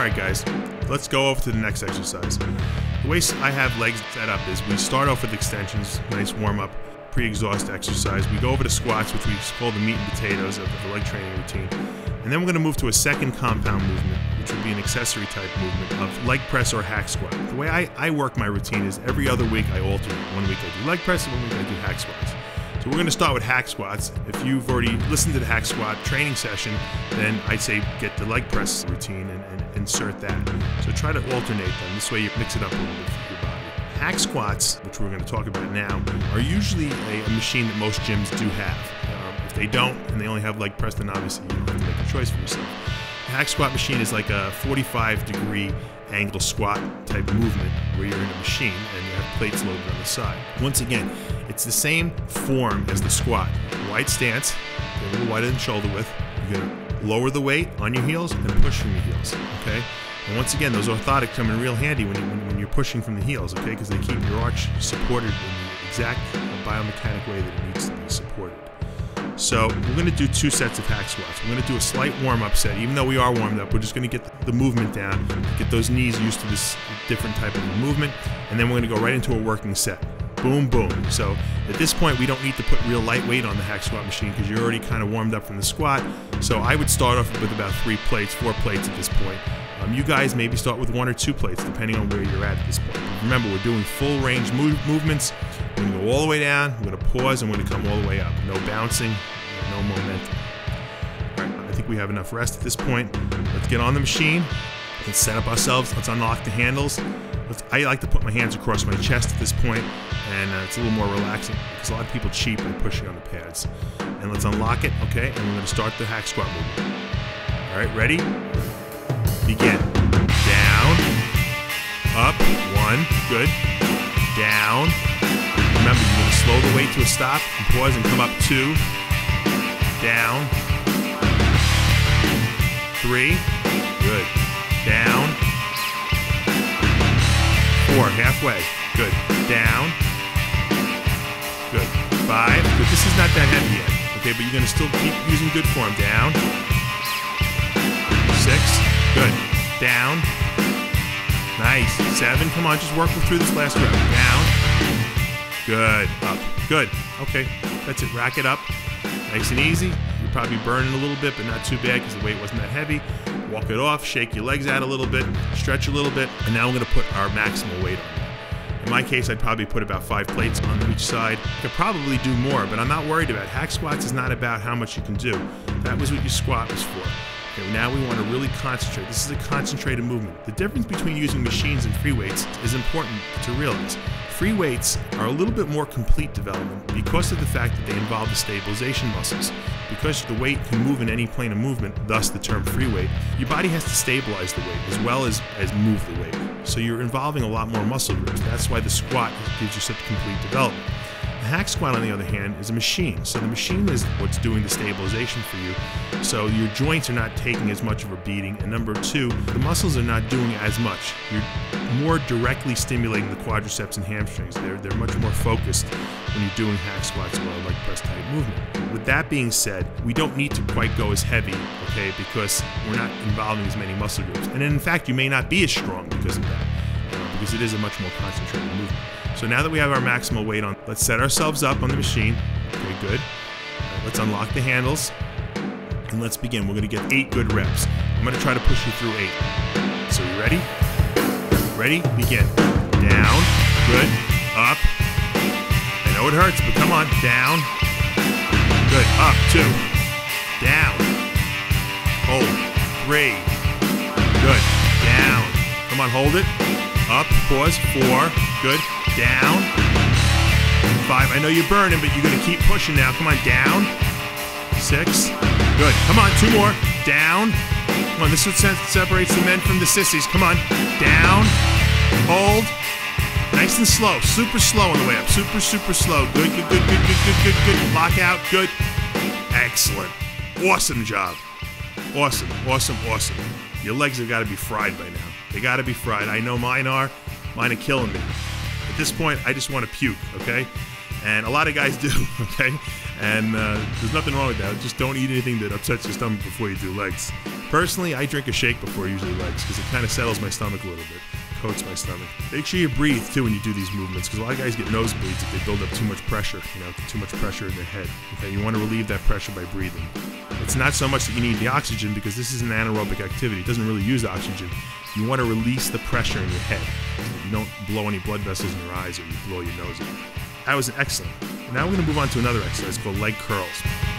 Alright guys, let's go over to the next exercise. The way I have legs set up is we start off with extensions, nice warm-up, pre-exhaust exercise. We go over to squats, which we call the meat and potatoes of the leg training routine. And then we're going to move to a second compound movement, which would be an accessory type movement of leg press or hack squat. The way I work my routine is every other week I alternate. One week I do leg press, and one week I do hack squats. So we're going to start with hack squats. If you've already listened to the hack squat training session, then I'd say get the leg press routine and insert that. So try to alternate them. This way you mix it up a little bit for your body. Hack squats, which we're going to talk about now, are usually a machine that most gyms do have. If they don't, and they only have leg press, then obviously you don't have to make a choice for yourself. The hack squat machine is like a 45-degree angle squat type movement where you're in a machine and you have plates loaded on the side. Once again, it's the same form as the squat. Wide stance, a little wider than shoulder width. You're going to lower the weight on your heels and push from your heels, okay? And once again, those orthotics come in real handy when you're pushing from the heels, okay? Because they keep your arch supported in the exact biomechanic way that it needs to be supported. So we're going to do 2 sets of hack squats. We're going to do a slight warm-up set. Even though we are warmed up, we're just going to get the movement down, get those knees used to this different type of a movement, and then we're going to go right into a working set. Boom, boom. So at this point, we don't need to put real light weight on the hack squat machine because you're already kind of warmed up from the squat. So I would start off with about 3 plates, 4 plates at this point. You guys maybe start with 1 or 2 plates, depending on where you're at this point. But remember, we're doing full range movements. We're going to go all the way down, we're going to pause, and we're going to come all the way up. No bouncing, no momentum. All right, I think we have enough rest at this point. Let's get on the machine. Let's set up ourselves. Let's unlock the handles. I like to put my hands across my chest at this point, and it's a little more relaxing because a lot of people cheat by pushing on the pads. And let's unlock it, okay? And we're going to start the hack squat movement. All right, ready? Begin. Down, up, 1, good. Down. Remember, you're going to slow the weight to a stop and pause and come up 2. Down. 3, good. Down. 4, halfway, good. Down. Good. 5, good. This is not that heavy yet, okay, but you're going to still keep using good form. Down. 6, good. Down. Nice. 7, come on, just work through this last rep. Down. Good. Up. Good. Okay, that's it. Rack it up. Nice and easy. You're probably burning a little bit, but not too bad because the weight wasn't that heavy. Walk it off, shake your legs out a little bit, stretch a little bit, and now we're going to put our maximal weight on. In my case, I'd probably put about 5 plates on each side. I could probably do more, but I'm not worried about it. Hack squats is not about how much you can do. That was what your squat was for. Okay, now we want to really concentrate. This is a concentrated movement. The difference between using machines and free weights is important to realize. Free weights are a little bit more complete development because of the fact that they involve the stabilization muscles. Because the weight can move in any plane of movement, thus the term free weight, your body has to stabilize the weight as well as move the weight. So you're involving a lot more muscle groups. That's why the squat gives you such complete development. The hack squat, on the other hand, is a machine. So the machine is what's doing the stabilization for you. So your joints are not taking as much of a beating. And number 2, the muscles are not doing as much. You're more directly stimulating the quadriceps and hamstrings. They're much more focused when you're doing hack squats or a leg press type movement. With that being said, we don't need to quite go as heavy, okay, because we're not involving as many muscle groups. And in fact, you may not be as strong because of that, because it is a much more concentrated movement. So now that we have our maximal weight on, let's set ourselves up on the machine. Okay, good. Let's unlock the handles, and let's begin. We're going to get 8 good reps. I'm going to try to push you through 8. So you ready? Ready? Begin. Down. Good. Up. I know it hurts, but come on. Down. Good. Up. 2. Down. Hold. 3. Good. Down. Come on, hold it. Up. Pause. 4. Good. Down. 5. I know you're burning, but you're going to keep pushing now. Come on. Down. 6. Good. Come on. 2 more. Down. Come on. This is what separates the men from the sissies. Come on. Down. Hold. Nice and slow. Super slow on the way up. Super, super slow. Good, good, good, good, good, good, good, good. Lock out. Good. Excellent. Awesome job. Awesome, awesome, awesome. Your legs have got to be fried by now. They got to be fried. I know mine are. Mine are killing me. At this point, I just want to puke, okay? And a lot of guys do, okay? And there's nothing wrong with that. Just don't eat anything that upsets your stomach before you do legs. Personally, I drink a shake before usually legs because it kind of settles my stomach a little bit, coats my stomach. Make sure you breathe too when you do these movements because a lot of guys get nosebleeds if they build up too much pressure, too much pressure in their head. Okay, you want to relieve that pressure by breathing. It's not so much that you need the oxygen because this is an anaerobic activity. It doesn't really use oxygen. You want to release the pressure in your head so that you don't blow any blood vessels in your eyes or you blow your nose out. That was excellent. Now we're going to move on to another exercise called leg curls.